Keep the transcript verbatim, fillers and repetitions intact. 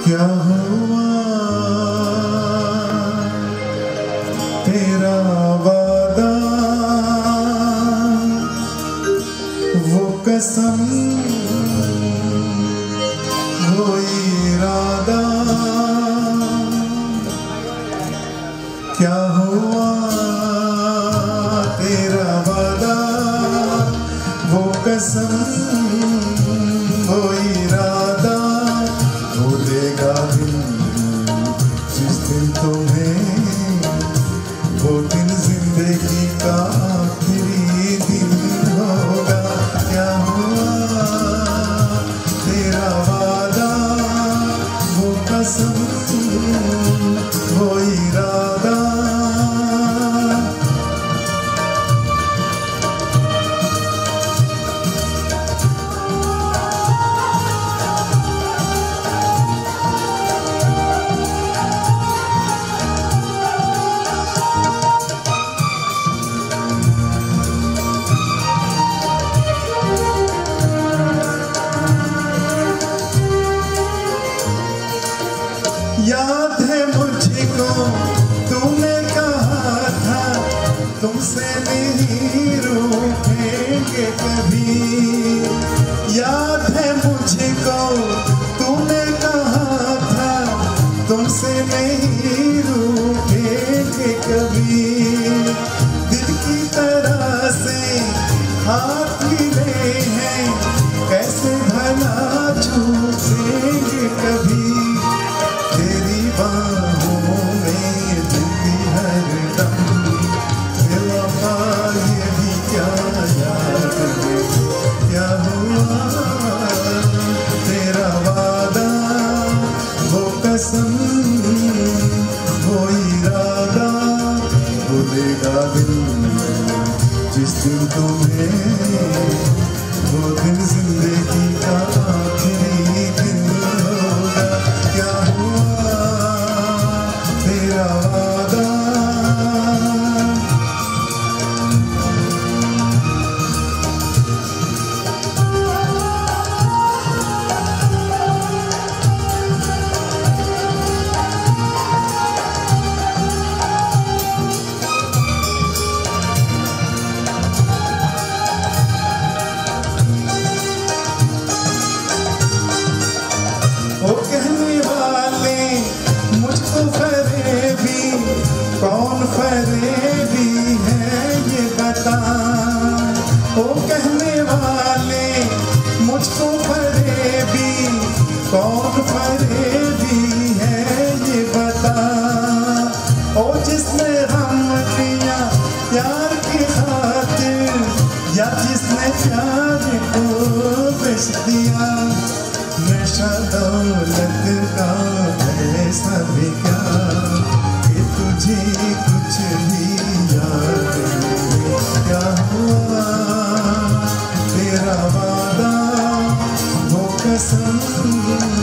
क्या हुआ तेरा वादा, वो कसम, वो इरादा, क्या हुआ तेरा वादा, वो कसम, वो इरादा, भूलेगा दिन जिस दिन तुम्हें, वो दिन जिंदगी का आखिरी दिन होगा। क्या हुआ तेरा वादा, वो कसम, वो इरादा, याद है मुझको तूने कहा था तुमसे नहीं रूठेंगे कभी। याद है मुझको तूने कहा था तुमसे नहीं रूठेंगे कभी। दिल की तरह से हाथ मिले हैं कैसे भला छूटेंगे कभी। तेरी बाहों में दिल हरदम, बेवफा ये भी क्या याद है। क्या हुआ तेरा वादा, वो कसम, वो इरादा, भूलेगा दिल जिस दिन तुम्हें, वो दिन जिंदगी का आखिरी दिन होगा। क्या हुआ तेरा वादा, ओ कहने वाले मुझको फरेबी, कौन फरेबी है ये बता। ओ कहने वाले मुझको फरेबी, कौन फरेबी है ये बता। ओ जिसने हम दिया प्यार की खातिर, या जिसने प्यार को बेच दिया। नशा दौलत का ऐसा भी क्या कि तुझे कुछ भी याद नहीं। क्या हुआ तेरा वादा, वो कसम,